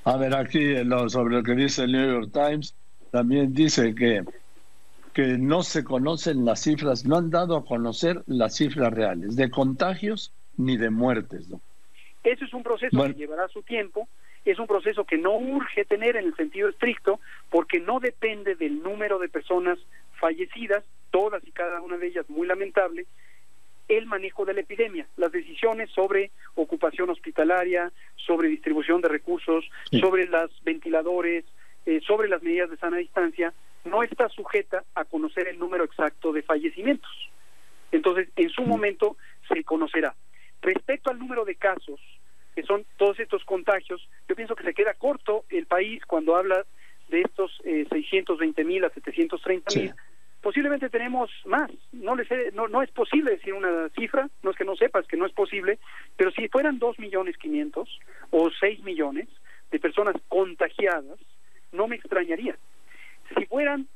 A ver, aquí sobre lo que dice el New York Times, también dice que no se conocen las cifras, no han dado a conocer las cifras reales de contagios ni de muertes, ¿no? Eso es un proceso que llevará su tiempo, es un proceso que no urge tener en el sentido estricto, porque no depende del número de personas fallecidas, todas y cada una de ellas muy lamentable, el manejo de la epidemia, las decisiones sobre ocupación hospitalaria, sobre distribución de recursos, sí, sobre los ventiladores, sobre las medidas de sana distancia, no está sujeta a conocer el número exacto de fallecimientos. Entonces, en su momento se conocerá. Respecto al número de casos, que son todos estos contagios, yo pienso que se queda corto el país cuando habla de estos 620,000 a 730,000. sí. Posiblemente tenemos más, no es posible decir una cifra, no es que no sepas que no es posible, pero si fueran 2,500,000 o 6 millones de personas contagiadas, no me extrañaría. Si fueran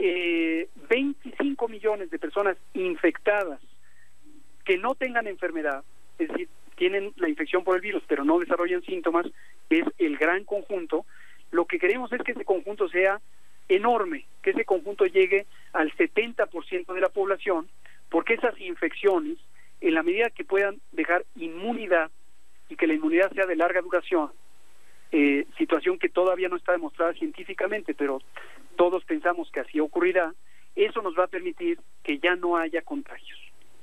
25 millones de personas infectadas que no tengan enfermedad, es decir, tienen la infección por el virus pero no desarrollan síntomas, es el gran conjunto, lo que queremos es que ese conjunto sea enorme, que ese conjunto llegue al 70% de la población, porque esas infecciones, en la medida que puedan dejar inmunidad y que la inmunidad sea de larga duración, situación que todavía no está demostrada científicamente, pero todos pensamos que así ocurrirá, eso nos va a permitir que ya no haya contagios.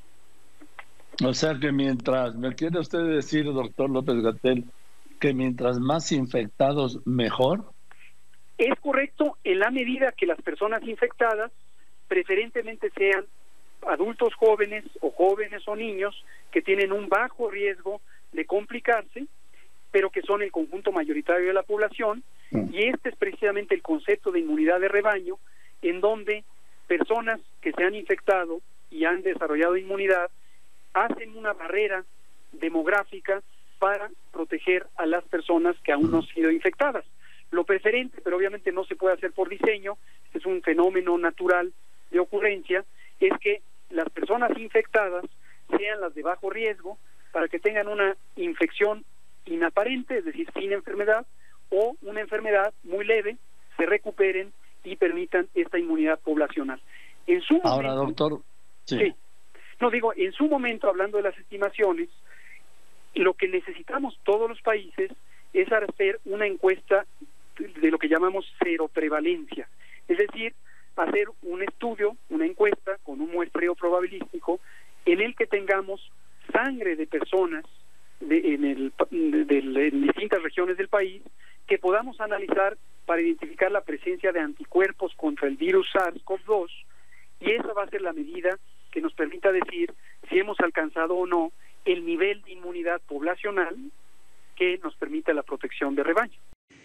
O sea que mientras, ¿me quiere usted decir, doctor López-Gatell, que mientras más infectados, mejor? Es correcto en la medida que las personas infectadas preferentemente sean adultos jóvenes o niños que tienen un bajo riesgo de complicarse, pero que son el conjunto mayoritario de la población, y este es precisamente el concepto de inmunidad de rebaño, en donde personas que se han infectado y han desarrollado inmunidad hacen una barrera demográfica para proteger a las personas que aún no han sido infectadas. Lo preferente, pero obviamente no se puede hacer por diseño, es un fenómeno natural de ocurrencia, es que las personas infectadas sean las de bajo riesgo para que tengan una infección inaparente, es decir, sin enfermedad, o una enfermedad muy leve, se recuperen y permitan esta inmunidad poblacional. En su momento, ahora, doctor, sí. No, digo, en su momento, hablando de las estimaciones, lo que necesitamos todos los países es hacer una encuesta de lo que llamamos cero prevalencia, es decir, hacer un estudio, una encuesta con un muestreo probabilístico en el que tengamos sangre de personas en distintas regiones del país que podamos analizar para identificar la presencia de anticuerpos contra el virus SARS-CoV-2, y esa va a ser la medida que nos permita decir si hemos alcanzado o no el nivel de inmunidad poblacional que nos permita la protección de rebaño.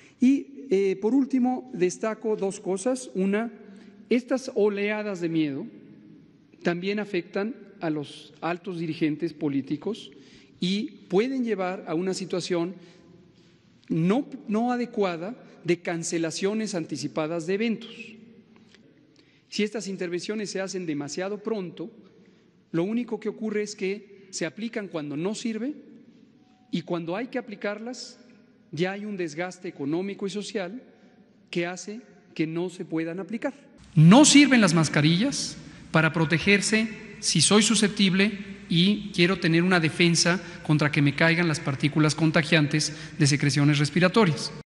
Y por último, destaco dos cosas. Una, estas oleadas de miedo también afectan a los altos dirigentes políticos y pueden llevar a una situación no adecuada de cancelaciones anticipadas de eventos. Si estas intervenciones se hacen demasiado pronto, lo único que ocurre es que se aplican cuando no sirve y cuando hay que aplicarlas ya hay un desgaste económico y social que hace que no se puedan aplicar. No sirven las mascarillas para protegerse si soy susceptible y quiero tener una defensa contra que me caigan las partículas contagiantes de secreciones respiratorias.